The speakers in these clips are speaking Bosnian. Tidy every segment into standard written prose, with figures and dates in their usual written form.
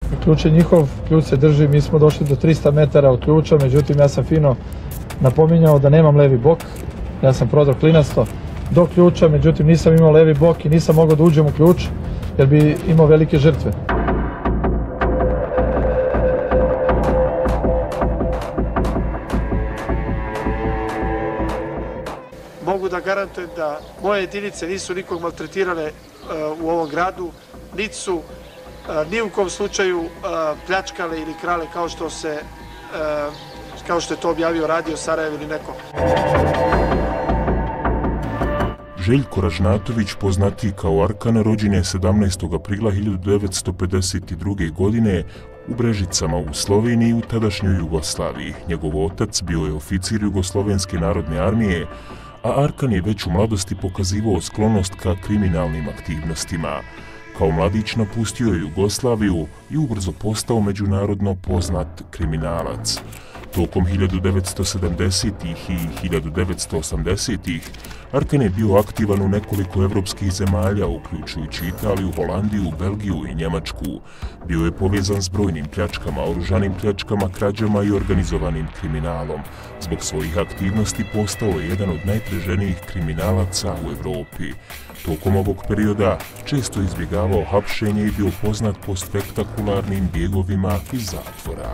Ključ je njihov, ključ se drži, mi smo došli do 300 metara od ključa, međutim ja sam fino napominjao da nemam levi bok, ja sam prodao klinasto do ključa, međutim nisam imao levi bok i nisam mogao da uđem u ključ jer bi imao velike žrtve. Mogu da garantujem da moje jedinice nisu nikog maltretirale u ovom gradu, niti su ni u kom slučaju pljačkale ili krale kao što je to objavio Radio Sarajevo ili neko. Željko Ražnatović, poznatiji kao Arkan, rođen je 17. aprila 1952. godine u Brežicama u Sloveniji u tadašnjoj Jugoslaviji. Njegov otac bio je oficir Jugoslovenske narodne armije, a Arkan je već u mladosti pokazivao sklonost ka kriminalnim aktivnostima. Kao mladić napustio je Jugoslaviju i ubrzo postao međunarodno poznat kriminalac. Tokom 1970-ih i 1980-ih Arkan je bio aktivan u nekoliko evropskih zemalja, uključujući Italiju, Holandiju, Belgiju i Njemačku. Bio je povezan s brojnim pljačkama, oružanim pljačkama, krađama i organizovanim kriminalom. Zbog svojih aktivnosti postao je jedan od najtraženijih kriminalaca u Evropi. Tokom ovog perioda često izbjegavao hapšenje i bio poznat po spektakularnim bjegovima iz zatvora.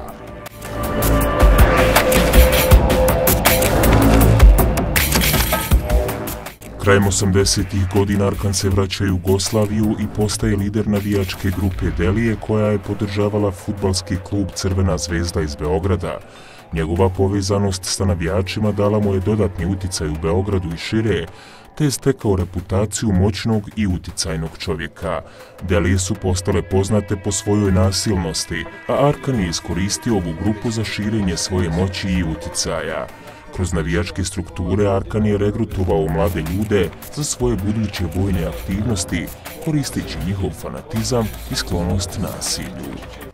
Krajem 80-ih godina Arkan se vraća u Jugoslaviju i postaje lider navijačke grupe Delije koja je podržavala fudbalski klub Crvena zvezda iz Beograda. Njegova povezanost sa navijačima dala mu je dodatni uticaj u Beogradu i šire, te je stekao reputaciju moćnog i uticajnog čovjeka. Delije su postale poznate po svojoj nasilnosti, a Arkan je iskoristio ovu grupu za širenje svoje moći i uticaja. Kroz navijačke strukture Arkan je regrutovao mlade ljude za svoje buduće vojne aktivnosti, koristeći njihov fanatizam i sklonost nasilju.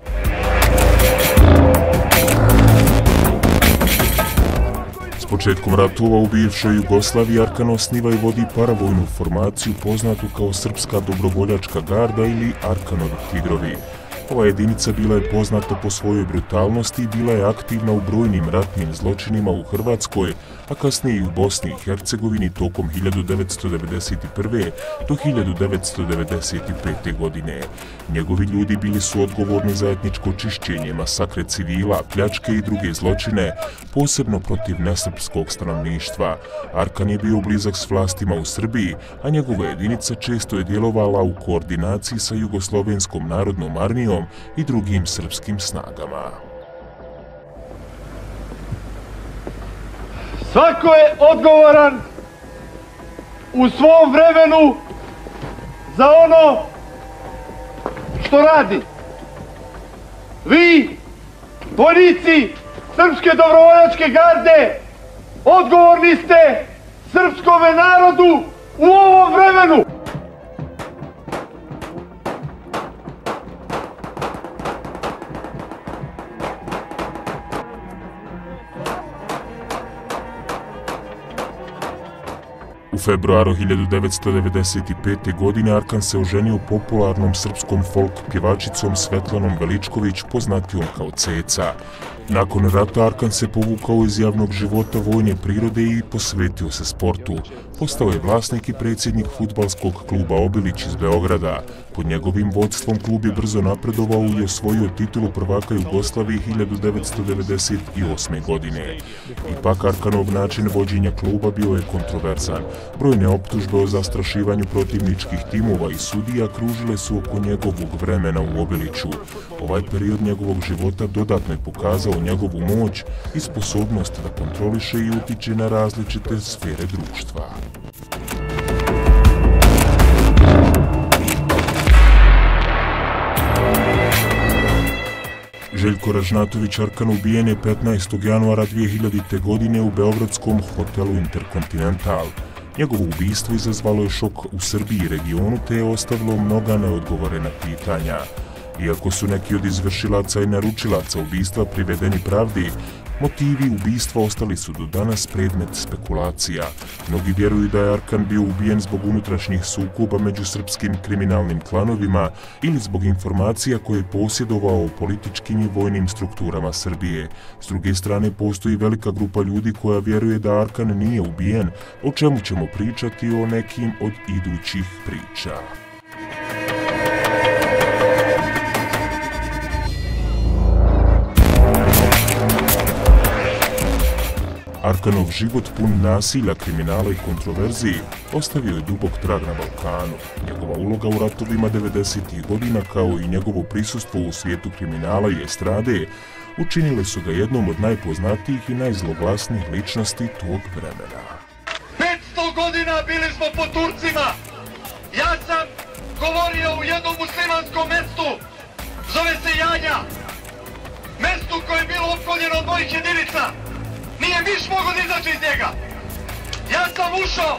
S početkom ratova u bivšoj Jugoslaviji Arkan osniva i vodi paravojnu formaciju poznatu kao Srpska dobrovoljačka garda ili Arkanovi tigrovi. Ova jedinica bila je poznata po svojoj brutalnosti i bila je aktivna u brojnim ratnim zločinima u Hrvatskoj, a kasnije i u Bosni i Hercegovini tokom 1991. do 1995. godine. Njegovi ljudi bili su odgovorni za etničko čišćenje, masakre civila, pljačke i druge zločine, posebno protiv nesrpskog stanovništva. Arkan je bio blizak s vlastima u Srbiji, a njegova jedinica često je djelovala u koordinaciji sa Jugoslovenskom narodnom armijom i drugim srpskim snagama. Svako je odgovoran u svom vremenu za ono što radi. Vi, vojnici Srpske dobrovoljačke garde, odgovorni ste srpskome narodu u ovom vremenu. U februaru 1995. godine Arkan se oženio popularnom srpskom folk pjevačicom Svetlanom Veličković, poznatijom kao Ceca. Nakon rata Arkan se povukao iz javnog života vojne prirode i posvetio se sportu. Postao je vlasnik i predsjednik fudbalskog kluba Obilić iz Beograda. Pod njegovim vodstvom klub je brzo napredovao i osvojio titulu prvaka Jugoslavije 1998. godine. Ipak Arkanov način vođenja kluba bio je kontroverzan. Brojne optužbe o zastrašivanju protivničkih timova i sudija kružile su oko njegovog vremena u Obiliću. Ovaj period njegovog života dodatno je pokazao njegovu moć i sposobnost da kontroliše i utiče na različite sfere društva. Željko Ražnatović Arkan ubijen je 15. januara 2000. godine u beogradskom hotelu Intercontinental. Njegovo ubistvo izazvalo je šok u Srbiji i regionu te je ostavilo mnoga neodgovorena pitanja. Iako su neki od izvršilaca i naručilaca ubistva privedeni pravdi, Motivi ubistva ostali su do danas predmet spekulacija. Mnogi vjeruju da je Arkan bio ubijen zbog unutrašnjih sukoba među srpskim kriminalnim klanovima ili zbog informacija koje je posjedovao u političkim i vojnim strukturama Srbije. S druge strane, postoji velika grupa ljudi koja vjeruje da Arkan nije ubijen, o čemu ćemo pričati o nekim od idućih priča. Arkanov život pun nasilja, kriminala i kontroverziji ostavio je dubok trag na Balkanu. Njegova uloga u ratovima 90-ih godina kao i njegovo prisustvo u svijetu kriminala i estrade učinile su ga jednom od najpoznatijih i najzloglasnijih ličnosti tog vremena. 500 godina bili smo pod Turcima. Ja sam govorio u jednom muslimanskom mestu, zove se Janja. Mestu koje je bilo opkoljeno od mojih jedinica. Nije miš mogao da izaći iz njega. Ja sam ušao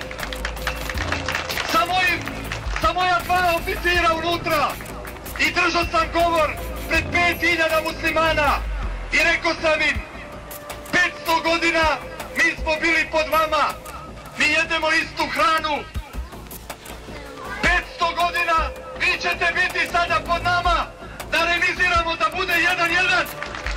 sa moja 2 oficira unutra i držao sam govor pred 5000 muslimana i rekao sam im 500 godina mi smo bili pod vama, mi jedemo istu hranu. 500 godina vi ćete biti sada pod nama da remiziramo, da bude 1-1.